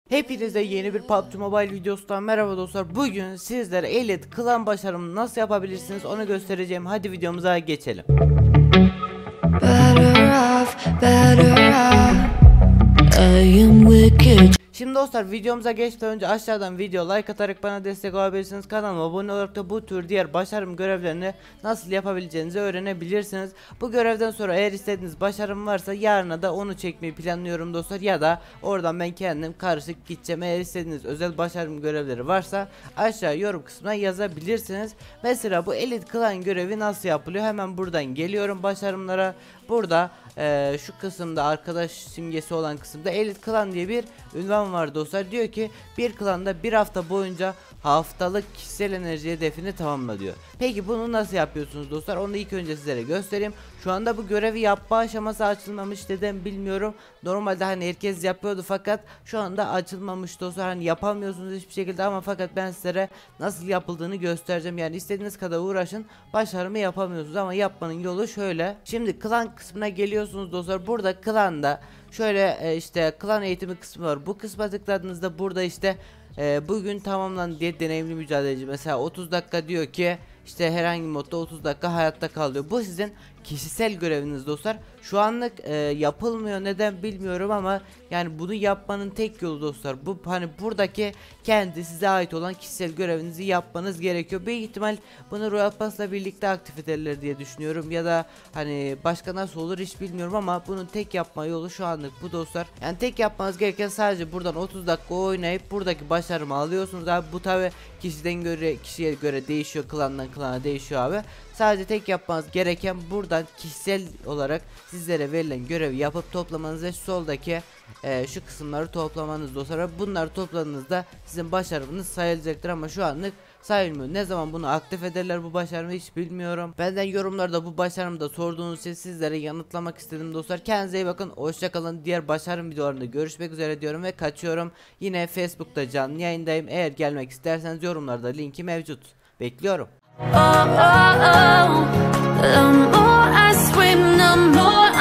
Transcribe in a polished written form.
Hepinize yeni bir PUBG Mobile videosundan merhaba dostlar. Bugün sizlere Elite klan başarımını nasıl yapabilirsiniz onu göstereceğim. Hadi videomuza geçelim. Şimdi dostlar videomuza geçmeden önce aşağıdan video like atarak bana destek olabilirsiniz. Kanalıma abone olarak da bu tür diğer başarım görevlerini nasıl yapabileceğinizi öğrenebilirsiniz. Bu görevden sonra eğer istediğiniz başarım varsa yarına da onu çekmeyi planlıyorum dostlar. Ya da oradan ben kendim karışık gideceğim. Eğer istediğiniz özel başarım görevleri varsa aşağı yorum kısmına yazabilirsiniz. Mesela bu Elite klan görevi nasıl yapılıyor? Hemen buradan geliyorum başarımlara. Burada şu kısımda arkadaş simgesi olan kısımda Elite klan diye bir ünvan var dostlar. Diyor ki bir klanda bir hafta boyunca haftalık kişisel enerji hedefini tamamla diyor. Peki bunu nasıl yapıyorsunuz dostlar? Onu ilk önce sizlere göstereyim. Şu anda bu görevi yapma aşaması açılmamış, neden bilmiyorum. Normalde hani herkes yapıyordu fakat şu anda açılmamış dostlar. Hani yapamıyorsunuz hiçbir şekilde ama fakat ben sizlere nasıl yapıldığını göstereceğim. Yani istediğiniz kadar uğraşın, başarımı yapamıyorsunuz ama yapmanın yolu şöyle. Şimdi klan kısmına geliyorsunuz dostlar. Burada klanda şöyle işte klan eğitimi kısmı var. Bu kısma tıkladığınızda burada işte bugün tamamlandı diye deneyimli mücadeleci mesela 30 dakika diyor ki işte herhangi modda 30 dakika hayatta kalıyor. Bu sizin kişisel göreviniz dostlar. Şu anlık yapılmıyor, neden bilmiyorum ama yani bunu yapmanın tek yolu dostlar bu, hani buradaki kendi size ait olan kişisel görevinizi yapmanız gerekiyor. Büyük ihtimal bunu Royal Pass'la birlikte aktif ederler diye düşünüyorum ya da hani başka nasıl olur hiç bilmiyorum ama bunun tek yapma yolu şu anlık bu dostlar. Yani tek yapmanız gereken sadece buradan 30 dakika oynayıp buradaki başarımı alıyorsunuz abi. Bu tabi kişiye göre değişiyor, klandan klana değişiyor abi. Sadece tek yapmanız gereken buradan kişisel olarak sizlere verilen görevi yapıp toplamanız ve soldaki şu kısımları toplamanız dostlar. Bunları topladığınızda sizin başarınız sayılacaktır ama şu anlık sayılmıyor. Ne zaman bunu aktif ederler bu başarımı hiç bilmiyorum. Benden yorumlarda bu başarımı da sorduğunuz için sizlere yanıtlamak istedim dostlar. Kendinize iyi bakın. Hoşça kalın. Diğer başarım videolarında görüşmek üzere diyorum ve kaçıyorum. Yine Facebook'ta canlı yayındayım. Eğer gelmek isterseniz yorumlarda linki mevcut. Bekliyorum. Oh, oh, oh. The more I swim, the more